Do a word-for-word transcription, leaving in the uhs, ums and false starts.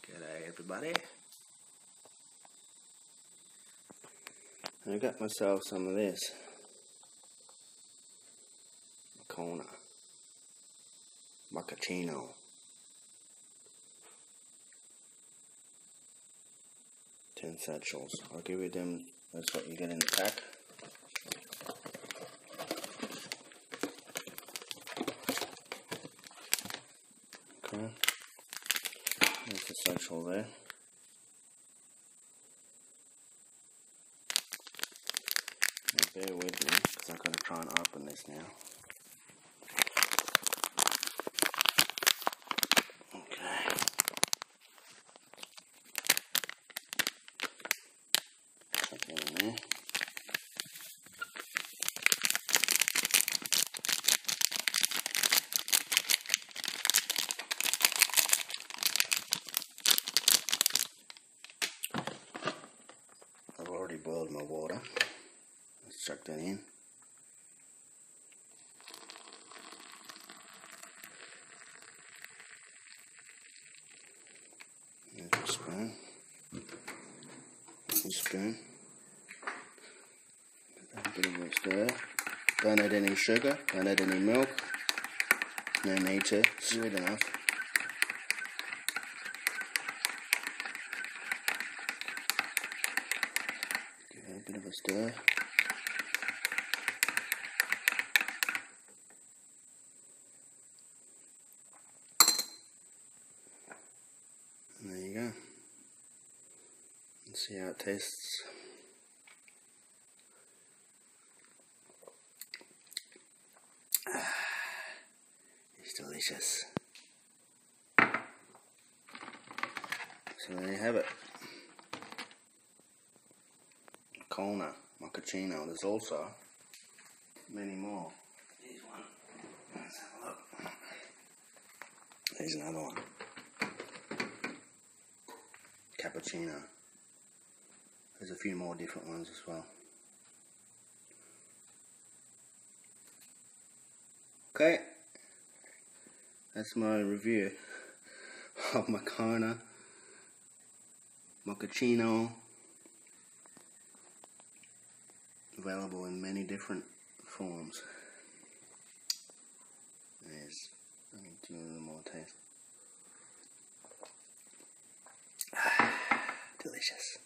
G'day everybody. I got myself some of this Moccona Mochaccino. Ten satchels. I'll give you them. That's what you get in the pack. Okay. There's the satchel there. Now bear with me because I'm going to try and open this now. Okay. Put that in there. I've already boiled my water. Let's chuck that in. There's a spoon. A spoon. A bit of a stir. Don't add any sugar. Don't add any milk. No need to. Sweet enough. Give it a bit of a stir. And there you go. Let's see how it tastes. Ah, it's delicious. So there you have it. Moccona Mochaccino. There's also many more. Here's one. Let's have a look. There's another one. Cappuccino. There's a few more different ones as well. Okay, that's my review of Moccona Mochaccino. Available in many different forms. There's, I can do a little more taste. Ah, delicious.